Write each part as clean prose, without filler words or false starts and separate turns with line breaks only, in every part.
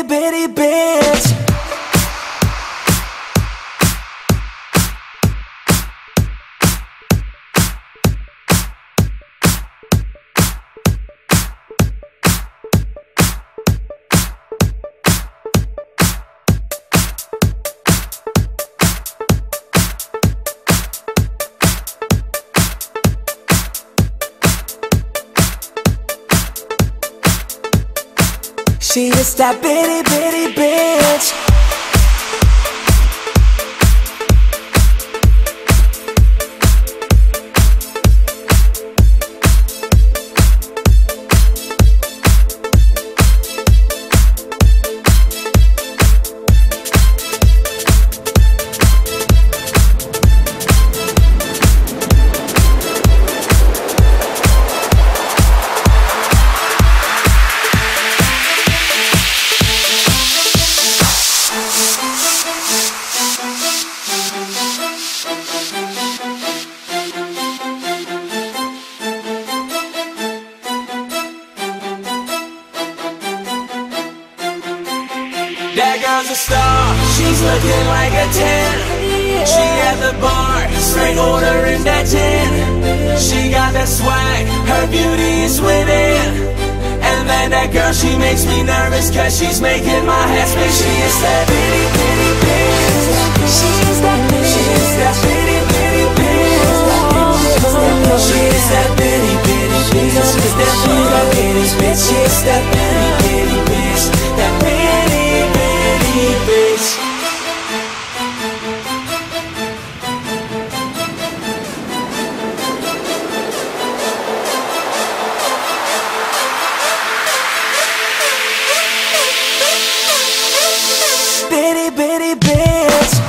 bitty bitch. She is that bitty bitty bitch.
That girl's a star, she's looking like a 10. She at the bar, straight ordering that gin. She got that swag, her beauty is within. And then that girl, she makes me nervous, cause she's making my head spin. She is that bitty bitty bitch. She is that bitty, she is that bitty bitty bitch. She is that bitty bitty bitch. She is that bitty bitty bitch. She is that bitty bitty bitch. That bitty bitty bitch.
Bitty bitty bitch.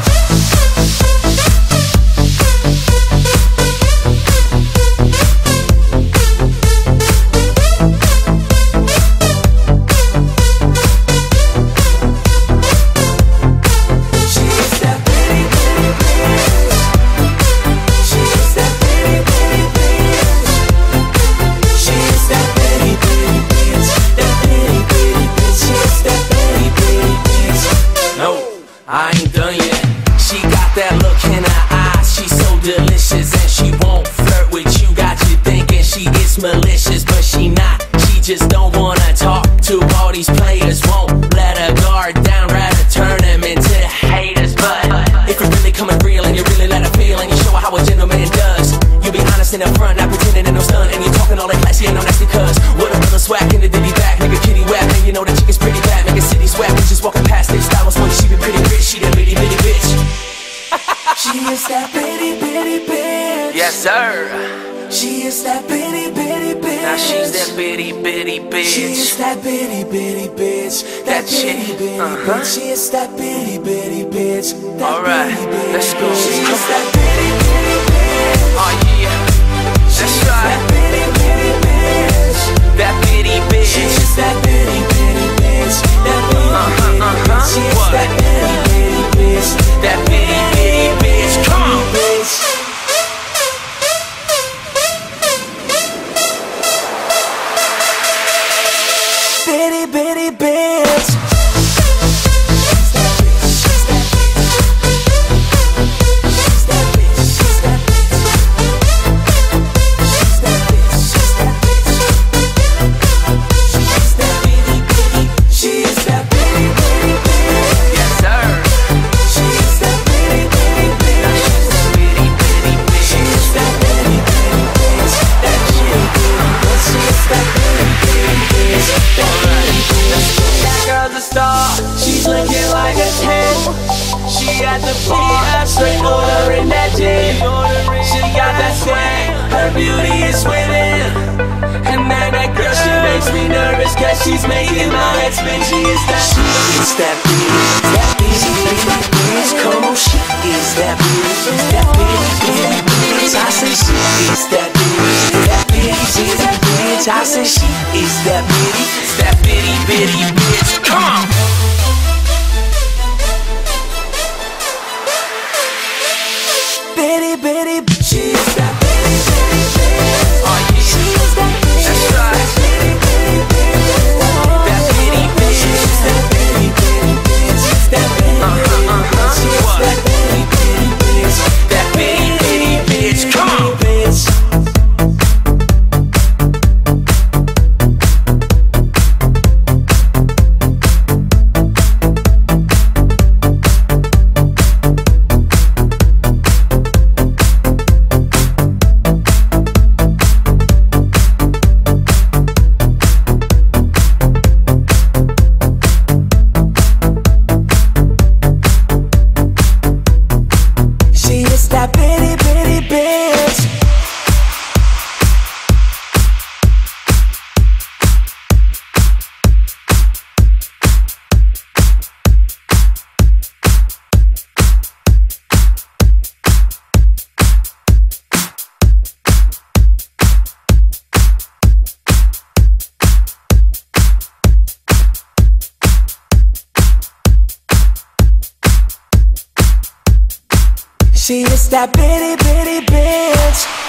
I ain't done yet. She got that look in her eyes. She's so delicious and she won't flirt with you. Got you thinking she is malicious, but she not. She just don't wanna talk to all these players. Won't let her guard down, rather turn them into haters. But if you're really coming real and you really let her feel and you show her how a gentleman does, you be honest in the front, not pretending and no stunt. And you talking all that classy and no nasty cuz what a brother swag in the ditty back, nigga kitty whack. And you know the chick is pretty bad, nigga city swag. We just walking past this style was funny, she be pretty rich. She that bitty bitty bitch.
She is that bitty bitty bitch.
Yes sir.
She is that bitty bitty bitch.
Now she's that bitty bitty bitch.
She is that bitty bitty bitch. That bitty bitty bitch. She is that bitty bitty bitch.
Alright, let's go.
She is that bitty bitty bitch.
Oh yeah, that's right.
That bitty bitty bitch.
That bitty bitch.
She is that bitty bitty bitch. That bitty bitty bitch. She is
What?
that bitty bitty bitch.
That bitty bitty bitch. Come on.
Bitch. Bitty bitty bitch.
She's looking like a 10. She at the bar, straight ordering that gin. She got that swag, her beauty is within. And man, that girl, she makes me nervous, cause she's making my head spin. She is that bitch, that bitch. Come on, she is that bitch, that bitch. I say she is that bitch, that bitch. I say she is that bitty, that bitty bitty bitch. Come on.
Bitty bitty, she is that bitty bitty bitch.
Oh yeah,
she is that bitty.
That's right.
That bitty bitty bitch.
That bitty bitch.
She is that bitty She is that bitty, bitty bitch.